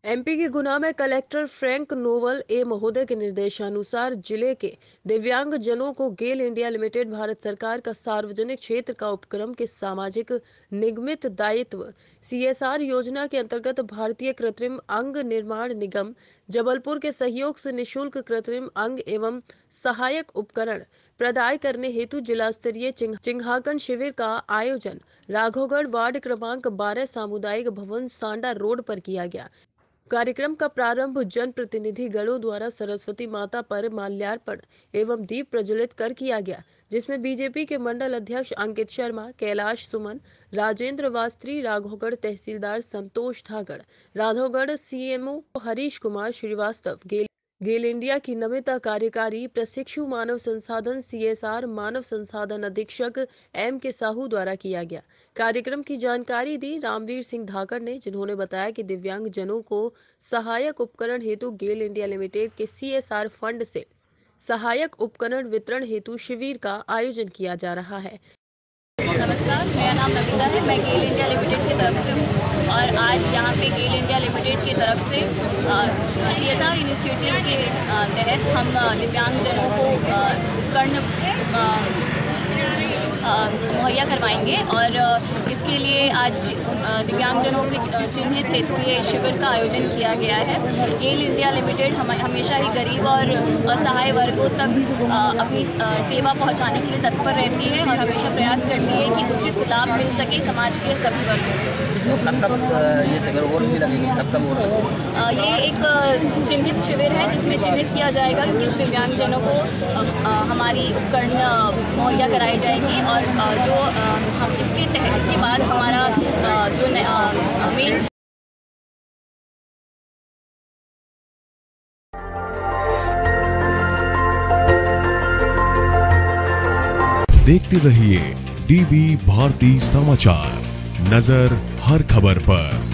MP के गुना में collector Frank novel ए महोदय के निर्देशानुसार जिले के दिव्यांग जनों को गेल इंडिया लिमिटेड भारत सरकार का सार्वजनिक क्षेत्र का उपक्रम के सामाजिक निगमित दायित्व सीएसआर योजना के अंतर्गत भारतीय कृत्रिम अंग निर्माण निगम जबलपुर के सहयोग से निशुल्क कृत्रिम अंग एवं सहायक उपकरण प्रदाय करने हेतु जिला स्तरीय चिन्हांकन शिविर का आयोजन राघवगढ़ वार्ड क्रमांक 12 सामुदायिक भवन सांडा रोड पर किया गया। कार्यक्रम का प्रारंभ जनप्रतिनिधि गणों द्वारा सरस्वती माता पर माल्यार्पण एवं दीप प्रज्वलित कर किया गया, जिसमें बीजेपी के मंडल अध्यक्ष अंकित शर्मा, कैलाश सुमन, राजेंद्र वास्त्री, राघवगढ़ तहसीलदार संतोष ठाकर, राघवगढ़ सीएमओ हरीश कुमार श्रीवास्तव, गेल इंडिया की नमिता कार्यकारी प्रशिक्षु मानव संसाधन सीएसआर मानव संसाधन अधीक्षक एम के साहू द्वारा किया गया। कार्यक्रम की जानकारी दी रामवीर सिंह धाकड़ ने, जिन्होंने बताया कि दिव्यांग जनों को सहायक उपकरण हेतु गेल इंडिया लिमिटेड के सीएसआर फंड से सहायक उपकरण वितरण हेतु शिविर का आयोजन किया जा रहा है। नमस्कार, मेरा नाम नमिता है। मैं गेल इंडिया लिमिटेड की तरफ से हूँ और आज यहाँ पे गेल इंडिया लिमिटेड की तरफ से सीएसआर इनिशिएटिव के तहत हम दिव्यांगजनों को उपकरण मुहैया करवाएंगे और इसके लिए आज दिव्यांगजनों के चिन्हित हेतु ये शिविर का आयोजन किया गया है। गेल इंडिया लिमिटेड हमेशा ही गरीब और असहाय वर्गों तक अपनी सेवा पहुंचाने के लिए तत्पर रहती है और हमेशा प्रयास करती है कि उचित लाभ मिल सके समाज के सभी वर्गों को। कब ये शिविर और भी लगेगी, कब और लगेगी? ये एक चिन्हित शिविर है जिसमें चिन्हित किया जाएगा कि किस दिव्यांगजनों को हमारी उपकरण मुहैया कराई जाएंगी और जो हम इसके बाद हमारा जो मेन देखते रहिए डीबी भारती समाचार, नजर हर खबर पर।